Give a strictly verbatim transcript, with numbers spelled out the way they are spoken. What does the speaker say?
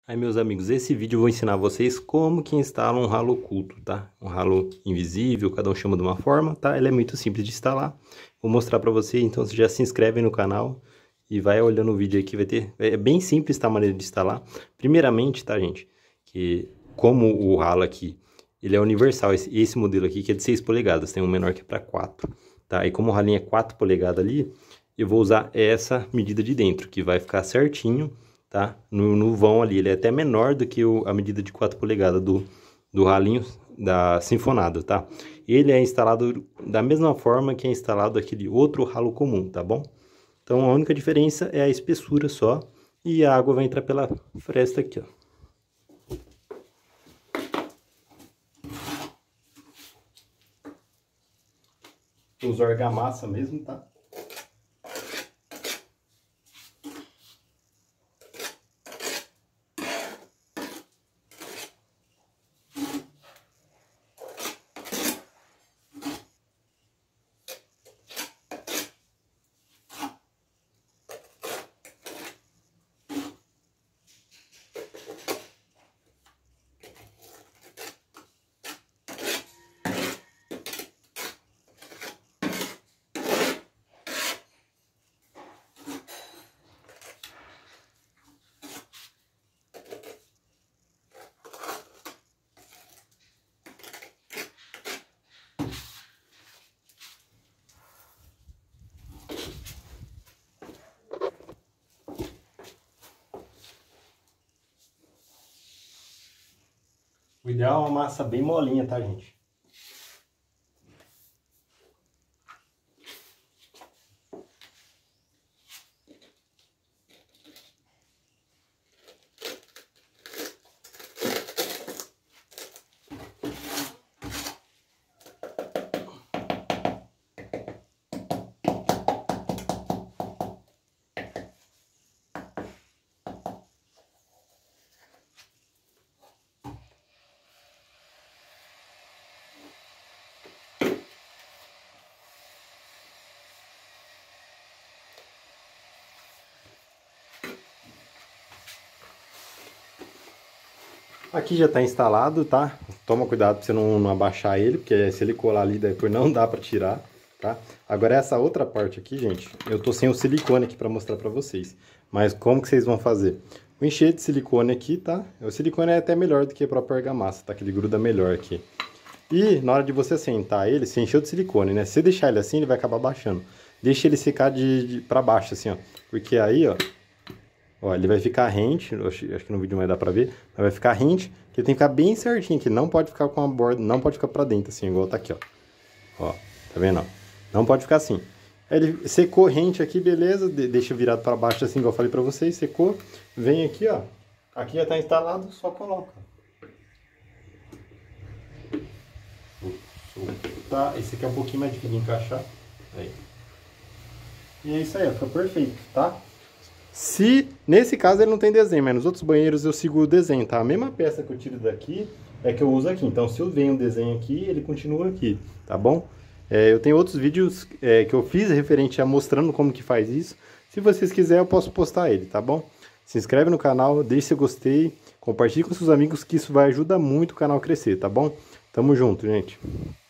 Aí, meus amigos, esse vídeo eu vou ensinar vocês como que instala um ralo oculto, tá? Um ralo invisível, cada um chama de uma forma, tá? Ele é muito simples de instalar. Vou mostrar pra você, então você já se inscreve no canal e vai olhando o vídeo aí que vai ter... É bem simples, tá? A maneira de instalar. Primeiramente, tá, gente? Que como o ralo aqui, ele é universal, esse, esse modelo aqui que é de seis polegadas, tem um menor que é pra quatro, tá? E como o ralinho é quatro polegadas ali, eu vou usar essa medida de dentro, que vai ficar certinho, tá? No, no vão ali, ele é até menor do que o, a medida de quatro polegadas do, do ralinho da Sinfonado, tá? Ele é instalado da mesma forma que é instalado aquele outro ralo comum, tá bom? Então a única diferença é a espessura só e a água vai entrar pela fresta aqui, ó. Eu uso argamassa mesmo, tá? O ideal é uma massa bem molinha, tá, gente? Aqui já está instalado, tá? Toma cuidado para você não, não abaixar ele, porque se ele colar ali depois não dá para tirar, tá? Agora essa outra parte aqui, gente, eu tô sem o silicone aqui para mostrar para vocês. Mas como que vocês vão fazer? O encher de silicone aqui, tá? O silicone é até melhor do que a própria argamassa, tá? Que ele gruda melhor aqui. E na hora de você sentar ele, você encheu de silicone, né? Se você deixar ele assim, ele vai acabar baixando. Deixa ele secar de, de para baixo, assim, ó. Porque aí, ó... Ó, ele vai ficar rente, acho, acho que no vídeo não vai dar pra ver, mas vai ficar rente, que ele tem que ficar bem certinho, que não pode ficar com a borda, não pode ficar pra dentro, assim, igual tá aqui, ó. Ó, tá vendo, ó? Não pode ficar assim. Aí ele secou rente aqui, beleza, de, deixa virado pra baixo, assim, igual eu falei pra vocês, secou. Vem aqui, ó, aqui já tá instalado, só coloca. Tá, esse aqui é um pouquinho mais difícil de encaixar, aí. E é isso aí, ó, fica perfeito, tá? Se, nesse caso, ele não tem desenho, mas nos outros banheiros eu sigo o desenho, tá? A mesma peça que eu tiro daqui é que eu uso aqui. Então, se eu venho o desenho aqui, ele continua aqui, tá bom? É, eu tenho outros vídeos é, que eu fiz referente a mostrando como que faz isso. Se vocês quiserem, eu posso postar ele, tá bom? Se inscreve no canal, deixe seu gostei, compartilhe com seus amigos que isso vai ajudar muito o canal a crescer, tá bom? Tamo junto, gente.